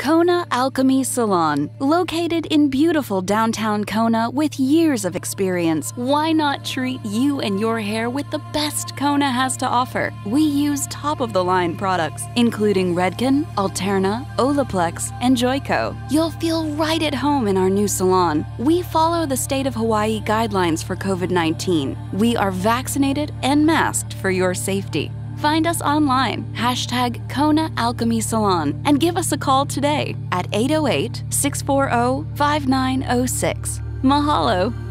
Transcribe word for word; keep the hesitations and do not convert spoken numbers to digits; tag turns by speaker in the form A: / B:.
A: Kona Alchemy Salon, located in beautiful downtown Kona with years of experience. Why not treat you and your hair with the best Kona has to offer? We use top-of-the-line products, including Redken, Alterna, Oloplex, and JOICO. You'll feel right at home in our new salon. We follow the state of Hawaii guidelines for COVID nineteen. We are vaccinated and masked for your safety. Find us online, hashtag Kona Alchemy Salon, and give us a call today at eight oh eight, six four zero, five nine zero six. Mahalo!